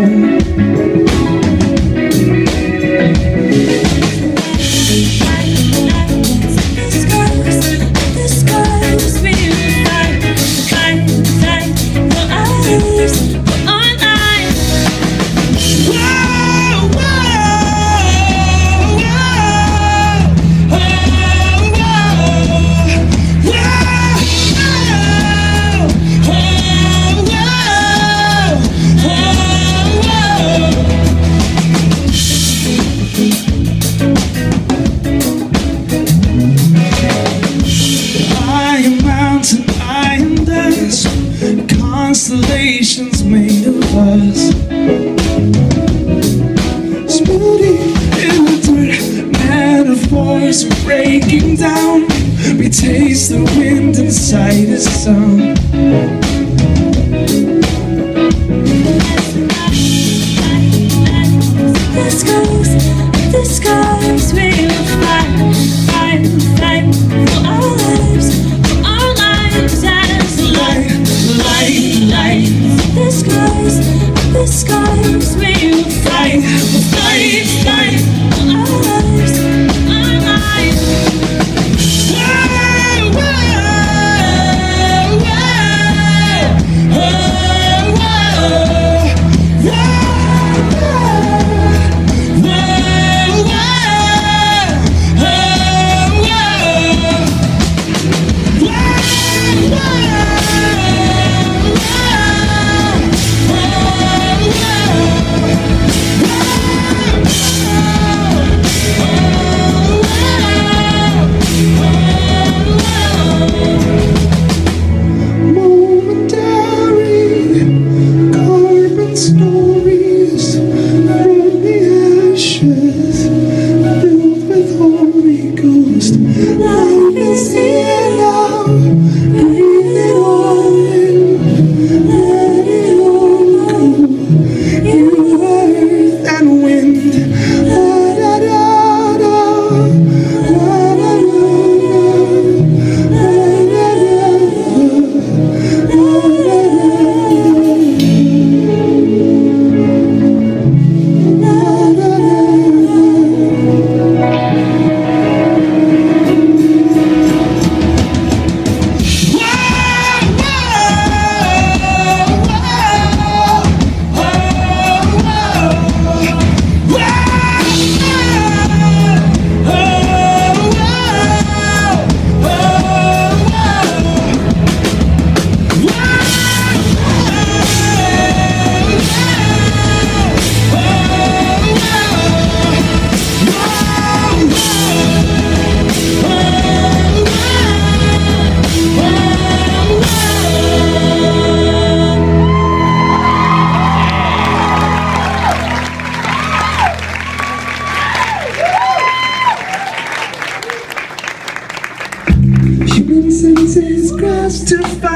Constellations made of us, smoothie in the dirt, metaphors are breaking down. We taste the wind inside the sound. The skies will fly, fly, fly for our lives as light. The skies will fly, fly, fly for our lives, our lives. Whoa, whoa, whoa, whoa, whoa, whoa, whoa, Stories from the ashes, filled with Holy Ghost. Life is here now, breathe it all in, let it all go. You earth and wind, la da da da, la da Human senses grasp to find